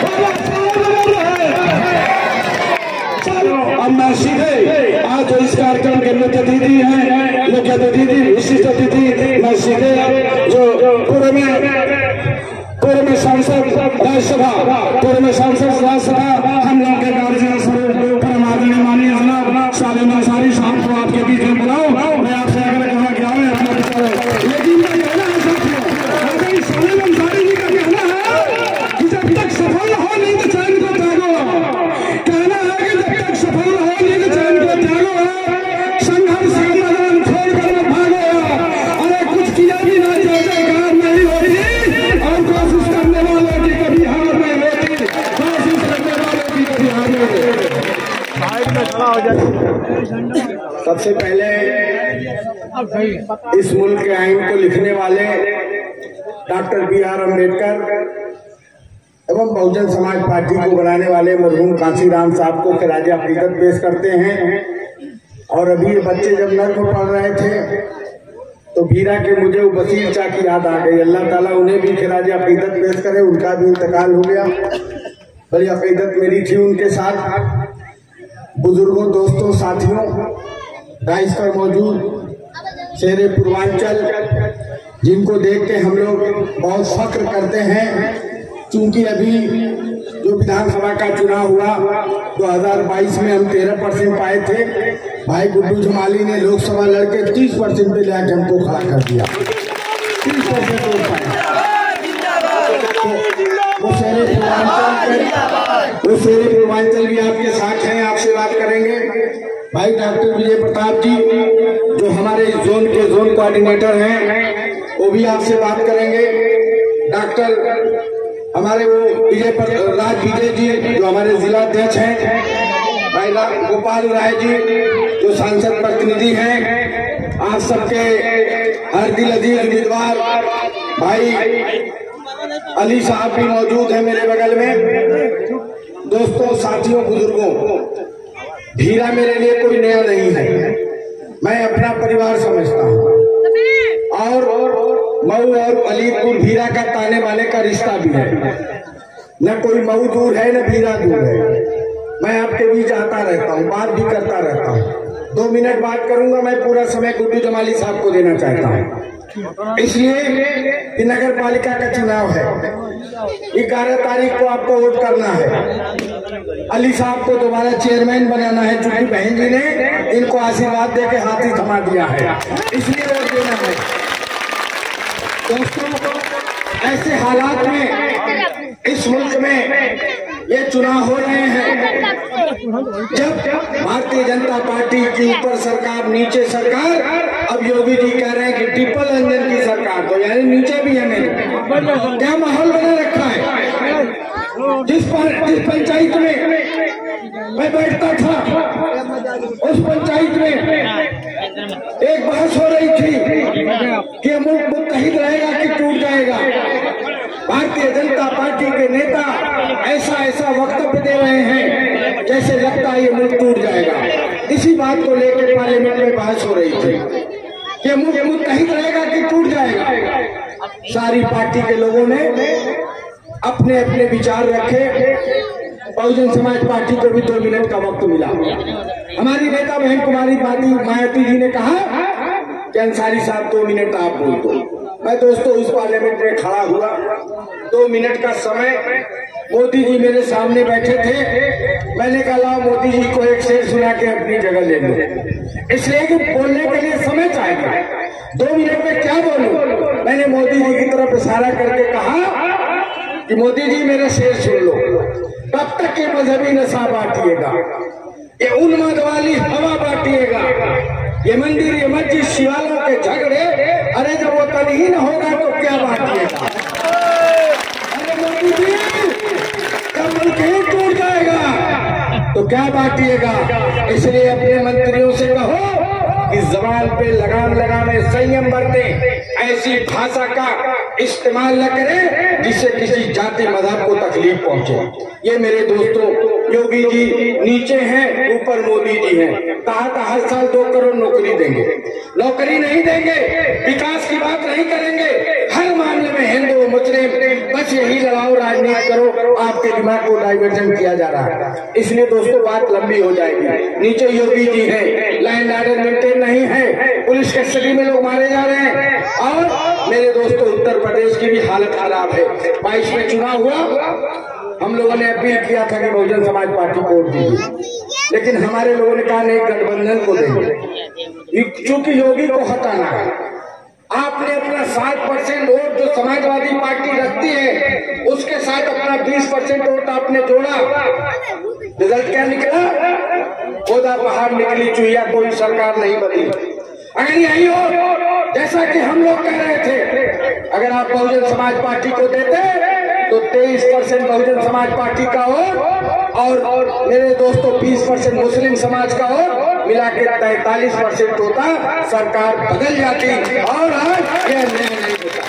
अब मैं सीधे आज जो इस कार्यक्रम के मुख्य अतिथि हैं, मुख्य अतिथि विशिष्ट अतिथि, मैं सीधे जो पूर्व में सांसद राज्यसभा हम लोग के कार्यक्रम स्वरूप परम आदरणीय माननीय जनाब सालिम अंसारी साहब को आपके बीच में बुलाओ। मैं आपसे अगर कहा क्या है लेकिन मैं कहना है साथियों, सालिम अंसारी जी का कहना है कि जब तक सफल हो नहीं तो चैन को त्यागो। कहना है कि जब तक सफल हो नहीं तो चैन को त्यागो, संघर्ष का मैदान छोड़कर मत भागो। अरे कुछ किया भी ना जाए कार नहीं हो रही और कोशिश करने वालों की कभी हार नहीं होती, कोशिश करने वालों की कभी हार नहीं होती। सबसे पहले इस मुल्क के आइन को लिखने वाले डॉक्टर B.R. अम्बेडकर एवं बहुजन समाज पार्टी को बनाने वाले मरहूम कांशीराम साहब को खिराज अकीदत पेश करते हैं। और अभी ये बच्चे जब नर्म पढ़ रहे थे तो बीरा के मुझे वो बसीर चा की याद आ गई। अल्लाह ताला उन्हें भी खिराज अकीदत पेश करे, उनका भी इंतकाल हो गया। बड़ी अकीदत मेरी थी उनके साथ। बुजुर्गों, दोस्तों, साथियों, राइस पर मौजूद शेरे पूर्वांचल जिनको देख के हम लोग बहुत फख्र करते हैं, क्योंकि अभी जो विधानसभा का चुनाव हुआ 2022 में हम 13% पाए थे। भाई गुड्डू जमाली ने लोकसभा लड़के 30% पे लाके हमको खड़ा कर दिया। 30% वोट पाए। वो शेरे पूर्वांचल भी आपके साथ हैं, आपसे बात करेंगे। भाई डॉक्टर विजय प्रताप जी जो हमारे जोन के जोन कोऑर्डिनेटर हैं, वो भी आपसे बात करेंगे। डॉक्टर हमारे वो राज विजय जी जो हमारे जिला अध्यक्ष हैं, भाई गोपाल राय जी जो सांसद प्रतिनिधि हैं, आप सबके हर दिल अजीज उम्मीदवार भाई अली साहब भी मौजूद हैं मेरे बगल में। दोस्तों, साथियों, बुजुर्गों, भीरा मेरे लिए कोई नया नहीं है, मैं अपना परिवार समझता हूँ। और मऊ और अलीपुर भीरा का ताने बाने का रिश्ता भी है। न कोई मऊ दूर है न भीरा दूर है। मैं आपके बीच आता रहता हूँ, बात भी करता रहता हूँ। 2 मिनट बात करूंगा, मैं पूरा समय गुड्डू जमाली साहब को देना चाहता हूँ, इसलिए कि नगर पालिका का चुनाव है। 11 तारीख को आपको वोट करना है। अली साहब को दोबारा चेयरमैन बनाना है, चूंकि बहन जी ने इनको आशीर्वाद देके हाथी थमा दिया है, इसलिए वोट देना है। दोस्तों, ऐसे हालात में इस मुल्क में ये चुनाव हो रहे हैं जब भारतीय जनता पार्टी की ऊपर सरकार, नीचे सरकार, अब योगी जी कह रहे हैं कि ट्रिपल इंजन की सरकार, तो यानी नीचे भी है। मैंने क्या माहौल बना रखा है। जिस पंचायत में मैं बैठता था, उस पंचायत में एक बहस हो रही थी कि मुल्क मुत्तहिद रहेगा कि टूट जाएगा। भारतीय जनता पार्टी के नेता ऐसा वक्तव्य दे रहे हैं जैसे लगता है ये मुल्क टूट जाएगा। इसी बात को लेकर पार्लियामेंट में बहस हो रही थी कि मुल्क मुत्तहिद रहेगा कि टूट जाएगा। सारी पार्टी के लोगों ने अपने अपने विचार रखे। बहुजन समाज पार्टी को भी 2 मिनट का वक्त मिला। हमारी नेता बहन कुमारी मायावती जी ने कहा कि अंसारी साहब 2 मिनट आप बोल दो। मैं दोस्तों इस पार्लियामेंट में खड़ा हुआ, 2 मिनट का समय। मोदी जी मेरे सामने बैठे थे। मैंने कहा मोदी जी को एक शेर सुना के अपनी जगह ले लो, इसलिए कि बोलने के लिए समय चाहिए। 2 मिनट में क्या बोलूं। मैंने मोदी जी की तरफ इशारा करके कहा कि मोदी जी मेरा शेर सुन लो। कब तक ये मजहबी नशा बांटिएगा, ये उन्माद वाली हवा बांटिएगा, ये मंदिर, ये मस्जिद, शिवालयों के झगड़े, अरे जब वो तनहीन होगा तो क्या बांटिएगा। अरे मोदी जी जब मुल्क ही टूट जाएगा तो क्या बांटिएगा। इसलिए अपने मंत्रियों से कहो कि जबान पे लगाम लगाने, संयम बरते, ऐसी भाषा का इस्तेमाल न करें जिससे किसी जाति मजहब को तकलीफ पहुंचे। ये मेरे दोस्तों, योगी जी नीचे हैं, ऊपर मोदी जी हैं। कहा था हर साल 2 करोड़ नौकरी देंगे, नौकरी नहीं देंगे, विकास की बात नहीं करेंगे। हर हर मामले में हिंदू मुस्लिम बस यही लड़ाओ, राजनीति करो, आपके दिमाग को डाइवर्जन किया जा रहा है। इसलिए दोस्तों बात लंबी हो जाएगी। नीचे योगी जी है, लैंड ऑर्डर मेंटेन नहीं है, पुलिस कस्टडी में लोग मारे जा रहे हैं। और मेरे दोस्तों उत्तर प्रदेश की भी हालत खराब है। 22 में चुनाव हुआ, हम लोगों ने अपील किया था कि बहुजन समाज पार्टी को वोट दीजिए, लेकिन हमारे लोगों ने कहा नहीं, गठबंधन को देंगे, क्योंकि योगी को हटाना है। आपने अपना 7% वोट जो समाजवादी पार्टी रखती है उसके साथ अपना 20% वोट आपने जोड़ा, रिजल्ट क्या निकला? खुदा बाहर निकली चुहिया, कोई सरकार नहीं बनी। अगर यही हो जैसा कि हम लोग कह रहे थे, अगर आप बहुजन समाज पार्टी को देते तो 23% बहुजन समाज पार्टी का वोट और मेरे दोस्तों 20% मुस्लिम समाज का वोट मिला के 43% होता, सरकार बदल जाती और आज यह निर्णय नहीं होता।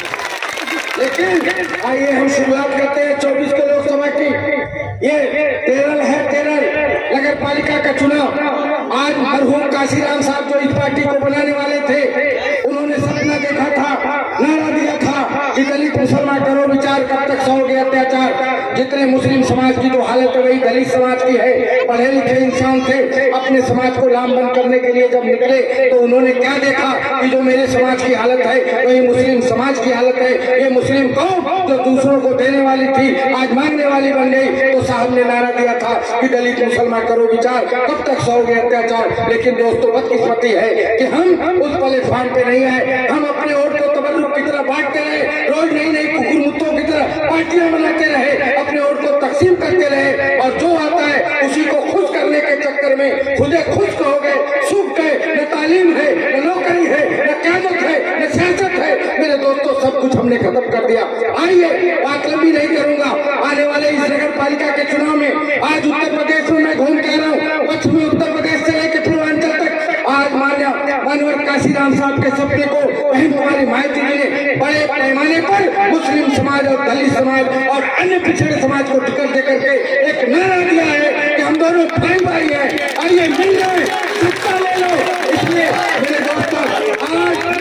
लेकिन आइए हम शुरुआत करते हैं 24 के लोकसभा की। ये केरल है, केरल नगर पालिका का चुनाव। आज मरहूम काशीराम साहब जो इस पार्टी को बनाने वाले थे, उन्होंने सपना देखा था, नारा दिया था कि दलित मुसलमान करो विचार, कब तक सहोगे अत्याचार। जितने मुस्लिम समाज की जो हालत है वही दलित समाज की है। पढ़े लिखे इंसान थे, अपने समाज को लामबंद करने के लिए जब निकले तो उन्होंने क्या देखा कि जो मेरे समाज की हालत है वही मुस्लिम समाज की हालत है। ये मुस्लिम कौम जो दूसरों को देने वाली थी आज मांगने वाली बन गई। तो साहब ने नारा दिया था कि दलित मुसलमान करो विचार, कब तक सहोगे अत्याचार। लेकिन दोस्तों बदकिस्मती है कि हम उस प्लेटफॉर्म पे नहीं है। हम अपने वोट को तबर्रुक की तरह बांटते रहे, रोज नई नई कुकुर मुत्तों की तरह पार्टियां बनाते रहे, अपने वोट को तकसीम करते रहे और जो आता है उसी को खुश करने के चक्कर में खुदे खुश हो गए, सूख गए। न तालीम है, न नौकरी है, न क़यादत है, न सियासत है। मेरे दोस्तों सब कुछ हमने खत्म कर दिया। आइए बात लंबी नहीं करूंगा। आने वाले इस नगर पालिका के चुनाव में आज उत्तर प्रदेश में मैं घूम के रहा हूँ, पश्चिमी उत्तर प्रदेश से लेकर पूर्वांचल तक। आज मानवर काशीराम साहब के सपने को बहन कुमारी माइती जी ने बड़े पैमाने पर मुस्लिम समाज और दलित समाज और अन्य पिछड़े समाज को टिकट देकर के एक नारा दिया है कि हम दोनों भाई भाई हैं, आइए मिल जाए, सत्ता ले लो। इसलिए मेरे दोस्तों आज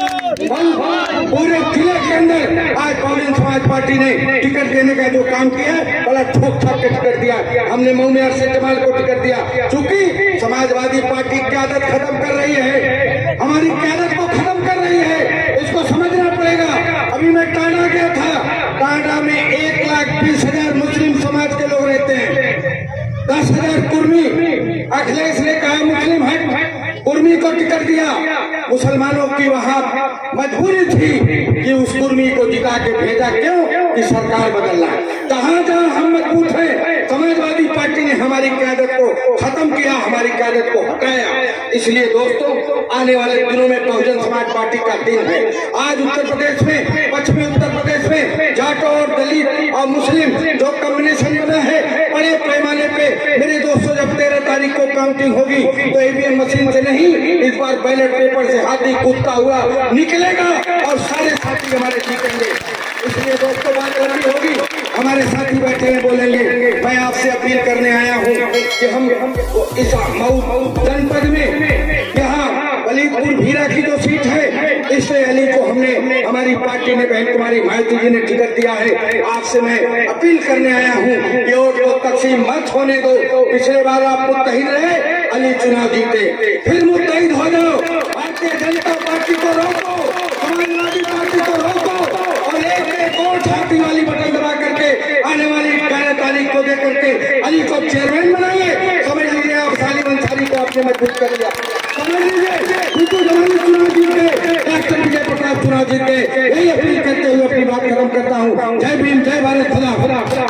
पूरे जिले के अंदर आज बहुजन समाज पार्टी ने टिकट देने का जो काम किया है, बड़ा ठोक ठाक के टिकट दिया। हमने मऊ में अरशद जमाल को टिकट दिया, चूंकि समाजवादी पार्टी क़यादत खत्म कर रही है, हमारी क़यादत को खत्म कर रही है, इसको समझना पड़ेगा। अभी मैं टांडा गया था, टांडा में 1,20,000 मुस्लिम समाज के लोग रहते हैं, 10,000 कुर्मी। अखिलेश ने कहा मुस्लिम है, कुर्मी को टिकट दिया। मुसलमानों की वहां मजबूरी थी कि उस कुर्मी को जिता के भेजा, क्यों कि सरकार बदलना है। जहां जहां हम मजबूत हैं, समाजवादी पार्टी ने हमारी क़यादत को खत्म किया, हमारी क़यादत को हटाया। इसलिए दोस्तों आने वाले दिनों में बहुजन समाज पार्टी का दिन है। आज उत्तर प्रदेश में, पश्चिमी उत्तर प्रदेश में जाटो और दलित और मुस्लिम जो कॉम्बिनेशन बना है बड़े पैमाने पे, मेरे दोस्तों जब 13 तारीख को काउंटिंग होगी तो ईवीएम मशीन से नहीं, इस बार बैलेट पेपर से हाथी कूदता हुआ निकलेगा और सारे साथी हमारे जीतेंगे। इसलिए दोस्तों बात लंबी होगी, हमारे साथी बैठे हैं बोलेंगे। मैं आपसे अपील करने आया हूँ कि हम इस मऊ जनपद में यहाँ वलीदपुर भीरा की जो सीट है, इससे अली को हमने हमारी पार्टी ने बहन कुमारी माइती जी ने टिकट दिया है। आपसे मैं अपील करने आया हूँ कि वोट को तकसीम मत होने दो। पिछले बार आप मुत्तहिद रहे, अली चुनाव जीते, फिर मुत्तहिद हो जाओ। भारतीय जनता पार्टी को रोको, समाजवादी पार्टी को रोको और एक वोट छाती वाली बटन दबा करके आने वाली 11 तारीख को दे करके अली को चेयरमैन बनाइए। समझ लीजिए आप सालिम अंसारी को आपने मजबूत कर दिया। समझ लीजिए बिल्कुल जमानी चुनाव जीत गए, डॉक्टर विजय प्रताप चुनाव जीत गए। यही अपील करते हुए अपनी बात खत्म करता हूँ। जय भीम, जय भारत, खुदा।